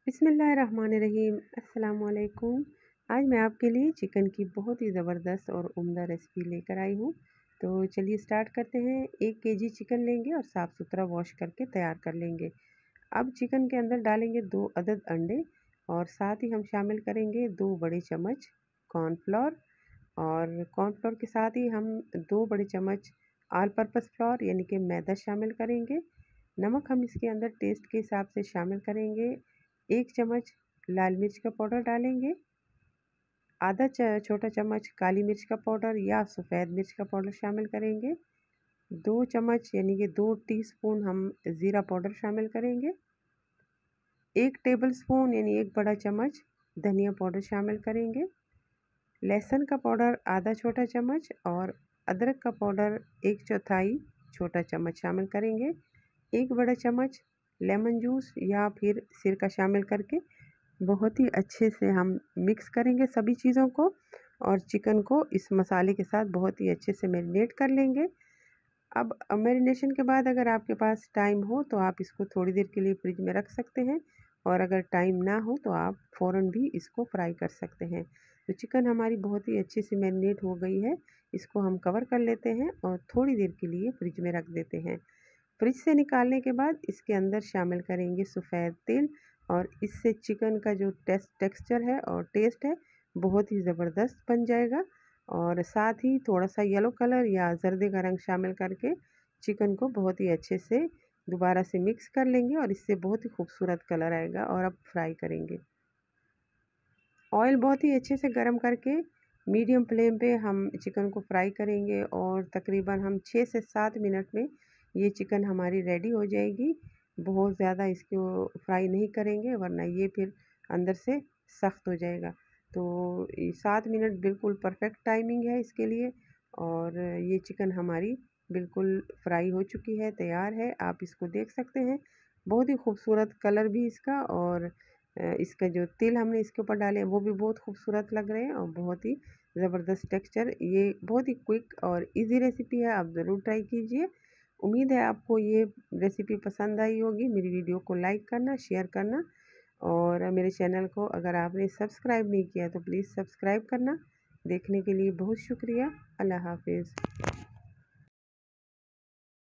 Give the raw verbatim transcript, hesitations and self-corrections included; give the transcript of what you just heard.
बिस्मिल्लाहिर्रहमानिर्रहीम। अस्सलामुअलैकुम। आज मैं आपके लिए चिकन की बहुत ही ज़बरदस्त और उम्दा रेसिपी लेकर आई हूँ। तो चलिए स्टार्ट करते हैं। एक केजी चिकन लेंगे और साफ़ सुथरा वॉश करके तैयार कर लेंगे। अब चिकन के अंदर डालेंगे दो अदद अंडे और साथ ही हम शामिल करेंगे दो बड़े चम्मच कॉर्नफ्लोर, और कॉर्नफ्लोर के साथ ही हम दो बड़े चम्मच ऑल पर्पस फ्लोर यानी कि मैदा शामिल करेंगे। नमक हम इसके अंदर टेस्ट के हिसाब से शामिल करेंगे। एक चम्मच लाल मिर्च का पाउडर डालेंगे, आधा छोटा चम्मच काली मिर्च का पाउडर या सफ़ेद मिर्च का पाउडर शामिल करेंगे। दो चम्मच यानी कि दो टीस्पून हम ज़ीरा पाउडर शामिल करेंगे। एक टेबलस्पून यानी एक बड़ा चम्मच धनिया पाउडर शामिल करेंगे। लहसुन का पाउडर आधा छोटा चम्मच और अदरक का पाउडर एक चौथाई छोटा चम्मच शामिल करेंगे। एक बड़ा चम्मच लेमन जूस या फिर सिरका शामिल करके बहुत ही अच्छे से हम मिक्स करेंगे सभी चीज़ों को, और चिकन को इस मसाले के साथ बहुत ही अच्छे से मैरिनेट कर लेंगे। अब मैरिनेशन के बाद अगर आपके पास टाइम हो तो आप इसको थोड़ी देर के लिए फ्रिज में रख सकते हैं, और अगर टाइम ना हो तो आप फ़ौरन भी इसको फ्राई कर सकते हैं। तो चिकन हमारी बहुत ही अच्छे से मैरिनेट हो गई है। इसको हम कवर कर लेते हैं और थोड़ी देर के लिए फ्रिज में रख देते हैं। फ्रिज से निकालने के बाद इसके अंदर शामिल करेंगे सफ़ेद तिल, और इससे चिकन का जो टेस्ट टेक्सचर है और टेस्ट है बहुत ही ज़बरदस्त बन जाएगा। और साथ ही थोड़ा सा येलो कलर या जर्दे का रंग शामिल करके चिकन को बहुत ही अच्छे से दोबारा से मिक्स कर लेंगे, और इससे बहुत ही खूबसूरत कलर आएगा। और अब फ्राई करेंगे। ऑयल बहुत ही अच्छे से गर्म करके मीडियम फ्लेम पे हम चिकन को फ्राई करेंगे, और तकरीबन हम छः से सात मिनट में ये चिकन हमारी रेडी हो जाएगी। बहुत ज़्यादा इसको फ्राई नहीं करेंगे वरना ये फिर अंदर से सख्त हो जाएगा। तो सात मिनट बिल्कुल परफेक्ट टाइमिंग है इसके लिए। और ये चिकन हमारी बिल्कुल फ्राई हो चुकी है, तैयार है। आप इसको देख सकते हैं, बहुत ही खूबसूरत कलर भी इसका, और इसका जो तिल हमने इसके ऊपर डाले हैं वो भी बहुत खूबसूरत लग रहे हैं, और बहुत ही ज़बरदस्त टेक्सचर। ये बहुत ही क्विक और इजी रेसिपी है, आप ज़रूर ट्राई कीजिए। उम्मीद है आपको ये रेसिपी पसंद आई होगी। मेरी वीडियो को लाइक करना, शेयर करना, और मेरे चैनल को अगर आपने सब्सक्राइब नहीं किया तो प्लीज़ सब्सक्राइब करना। देखने के लिए बहुत शुक्रिया। अल्लाह हाफिज़।